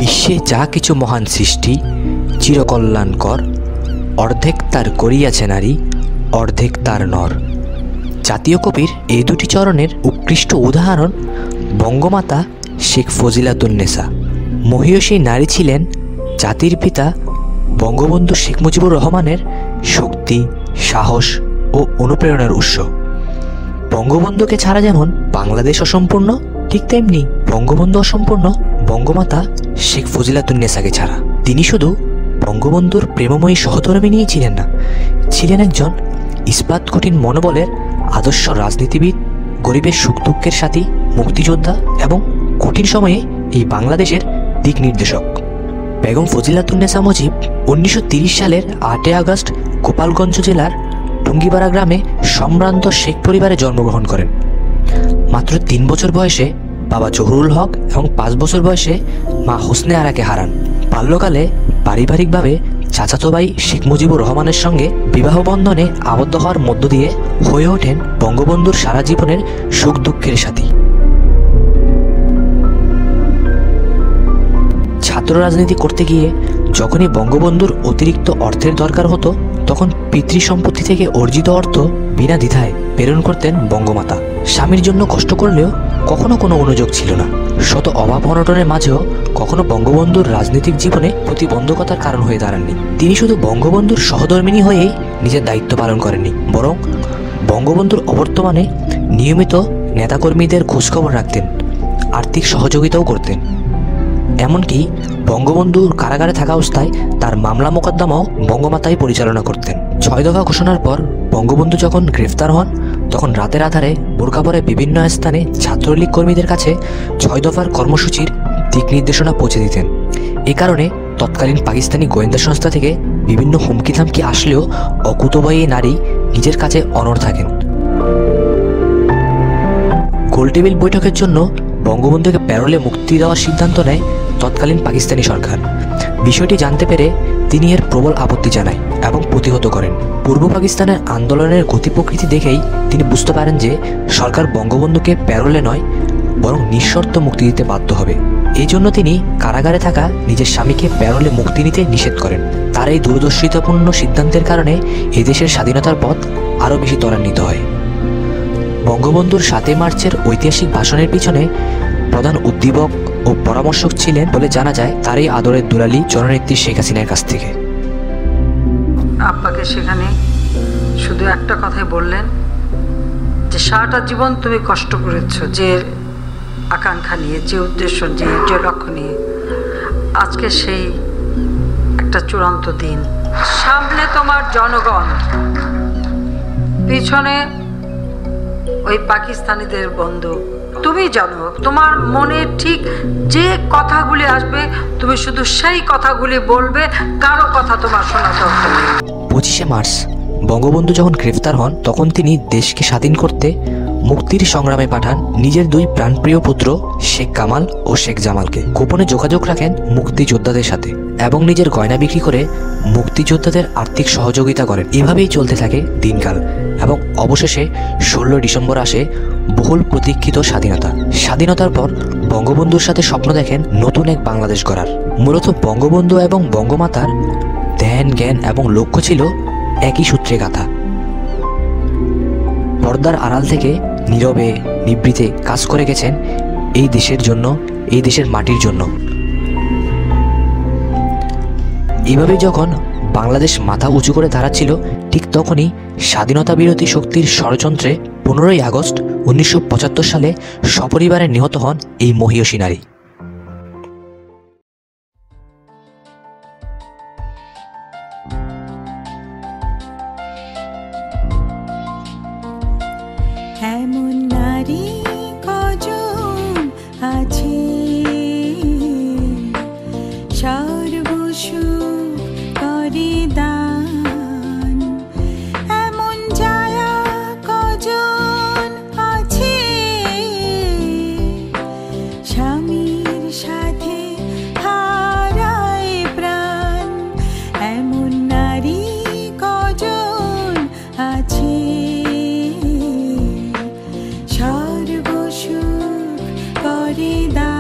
বিশ্বে যা কিছু মহান সৃষ্টি চিরকল্যাণকর, অর্ধেক তার করিয়াছে নারী, অর্ধেক তার নর। জাতীয় কবির এই দুটি চরণের উৎকৃষ্ট উদাহরণ বঙ্গমাতা শেখ ফজিলাতুন্নেসা। মহীয়সী নারী ছিলেন জাতির পিতা বঙ্গবন্ধু শেখ মুজিবুর রহমানের শক্তি, সাহস ও অনুপ্রেরণার উৎস। বঙ্গবন্ধুকে ছাড়া যেমন বাংলাদেশ অসম্পূর্ণ, ঠিক তেমনি বঙ্গবন্ধু অসম্পূর্ণ বঙ্গমাতা শেখ ফজিলাতুন্নেসাকে ছাড়া। তিনি শুধু বঙ্গবন্ধুর প্রেমময়ী সহধর্মিণীই ছিলেন না, ছিলেন একজন ইস্পাত কঠিন মনোবলের আদর্শ রাজনীতিবিদ, গরিবের সুখ দুঃখের সাথী, মুক্তিযোদ্ধা এবং কঠিন সময়ে এই বাংলাদেশের দিক নির্দেশক। বেগম ফজিলাতুন্নেসা মুজিব 1930 সালের 8 আগস্ট গোপালগঞ্জ জেলার টুঙ্গিপাড়া গ্রামে সম্ভ্রান্ত শেখ পরিবারে জন্মগ্রহণ করেন। মাত্র 3 বছর বয়সে বাবা জহুরুল হক এবং 5 বছর বয়সে মা হোসনে আরাকে হারান। বাল্যকালে পারিবারিকভাবে চাচাতো ভাই শেখ মুজিবুর রহমানের সঙ্গে বিবাহ বন্ধনে আবদ্ধ হওয়ার মধ্য দিয়ে হয়ে ওঠেন বঙ্গবন্ধুর সারা জীবনের সুখ দুঃখের সাথী। ছাত্র রাজনীতি করতে গিয়ে যখনই বঙ্গবন্ধুর অতিরিক্ত অর্থের দরকার হতো, তখন পিতৃ সম্পত্তি থেকে অর্জিত অর্থ বিনা দ্বিধায় প্রেরণ করতেন বঙ্গমাতা। স্বামীর জন্য কষ্ট করলেও কখনো কোনো অনুযোগ ছিল না। শত অভাব অনটনের মাঝেও কখনো বঙ্গবন্ধুর রাজনৈতিক জীবনে প্রতিবন্ধকতার কারণ হয়ে দাঁড়াননি। তিনি শুধু বঙ্গবন্ধুর সহধর্মিণী হয়েই নিজের দায়িত্ব পালন করেননি, বরং বঙ্গবন্ধুর অবর্তমানে নিয়মিত নেতাকর্মীদের খোঁজখবর রাখতেন, আর্থিক সহযোগিতাও করতেন। এমনকি বঙ্গবন্ধুর কারাগারে থাকা অবস্থায় তার মামলা মোকদ্দমাও বঙ্গমাতাই পরিচালনা করতেন। 6 দফা ঘোষণার পর বঙ্গবন্ধু যখন গ্রেফতার হন, তখন রাতের আধারে বোরকা পরে বিভিন্ন স্থানে ছাত্রলীগ কর্মীদের কাছে 6 দফার কর্মসূচির দিক নির্দেশনা পৌঁছে দিতেন। এ কারণে তৎকালীন পাকিস্তানি গোয়েন্দা সংস্থা থেকে বিভিন্ন হুমকি ধামকি আসলেও অকুতোভয় এই নারী নিজের কাছে অনড় থাকেন। গোলটেবিল বৈঠকের জন্য বঙ্গবন্ধুকে প্যারোলে মুক্তি দেওয়ার সিদ্ধান্ত নেয় তৎকালীন পাকিস্তানি সরকার। বিষয়টি জানতে পেরে তিনি এর প্রবল আপত্তি জানায় এবং প্রতিহত করেন। পূর্ব পাকিস্তানের আন্দোলনের গতি প্রকৃতি দেখেই তিনি বুঝতে পারেন যে সরকার বঙ্গবন্ধুকে প্যারোলে নয়, বরং নিঃশর্ত মুক্তি দিতে বাধ্য হবে। এই জন্য তিনি কারাগারে থাকা নিজের স্বামীকে প্যারোলে মুক্তি নিতে নিষেধ করেন। তার এই দূরদর্শিতাপূর্ণ সিদ্ধান্তের কারণে এদেশের স্বাধীনতার পথ আরও বেশি ত্বরান্বিত হয়। বঙ্গবন্ধুর 7 মার্চের ঐতিহাসিক ভাষণের পিছনে প্রধান উদ্দীপক ও পরামর্শক ছিলেন বলে জানা যায় তার এই আদরের দুলালী জননেত্রী শেখ হাসিনার কাছ থেকে। আব্বাকে সেখানে শুধু একটা কথাই বললেন যে সারাটা জীবন তুমি কষ্ট করেছো, যে আকাঙ্ক্ষা নিয়ে, যে উদ্দেশ্য নিয়ে, যে লক্ষ্য নিয়ে, আজকে সেই একটা চূড়ান্ত দিন। সামনে তোমার জনগণ, পিছনে ওই পাকিস্তানিদের বন্দুক। তুমি জানো তোমার মনে ঠিক যে কথাগুলি আসবে, তুমি শুধু সেই কথাগুলি বলবে, কারো কথা তোমার শোনাতে হবে না। 25শে মার্চ বঙ্গবন্ধু যখন গ্রেফতার হন, তখন তিনি দেশকে স্বাধীন করতে মুক্তির সংগ্রামে পাঠান নিজের 2 প্রাণপ্রিয় পুত্র শেখ কামাল ও শেখ জামালকে। গোপনে যোগাযোগ রাখেন মুক্তিযোদ্ধাদের সাথে এবং নিজের গয়না বিক্রি করে মুক্তিযোদ্ধাদের আর্থিক সহযোগিতা করেন। এভাবেই চলতে থাকে দিনকাল এবং অবশেষে 16 ডিসেম্বর আসে বহুল প্রতীক্ষিত স্বাধীনতা। স্বাধীনতার পর বঙ্গবন্ধুর সাথে স্বপ্ন দেখেন নতুন এক বাংলাদেশ গড়ার। মূলত বঙ্গবন্ধু এবং বঙ্গমাতার ধ্যান, জ্ঞান এবং লক্ষ্য ছিল একই সূত্রে গাঁথা। পর্দার আড়াল থেকে নীরবে নিভৃতে কাজ করে গেছেন এই দেশের জন্য, এই দেশের মাটির জন্য। এভাবে যখন বাংলাদেশ মাথা উঁচু করে দাঁড়াচ্ছিল, ঠিক তখনই স্বাধীনতা বিরোধী শক্তির ষড়যন্ত্রে 15ই আগস্ট 1975 সালে সপরিবারে নিহত হন এই মহীয়সী নারী। এমন নারী কজন আছে, সর্বসুখ করে দান। এমন যারা কজন আছে, স্বামীর সাথে হারায় প্রাণ। এমন নারী কজন আছে, সর্বসুখ করে দান।